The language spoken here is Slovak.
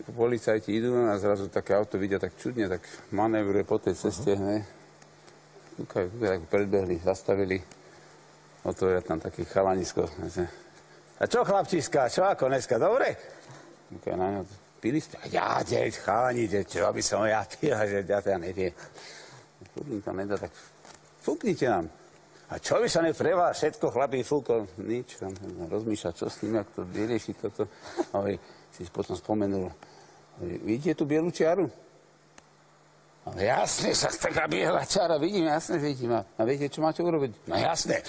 policajti idú a zrazu také auto vidia tak čudne, tak manévruje po tej ceste, ne? Kúkajú, tak predbehli, zastavili. Otvoria tam taký chalanisko. A čo, chlapčíska, čo ako dneska, dobre? Kúkajú na ňo, pili ste? Ja, chalani, čo by som ja pil, že ja teda neviem. Fúkni tam nedá, tak fúknite nám. A čo by sa pre vás všetko chlapí fúkol? Nič, tam rozmýšľa, čo s ním, jak to vyriešiť toto. A si potom spomenul, vidíte tú bielú čiaru? Ale jasne, však taká biela čiara, vidím, jasne, že vidím. A viete, čo máte urobiť? No jasne.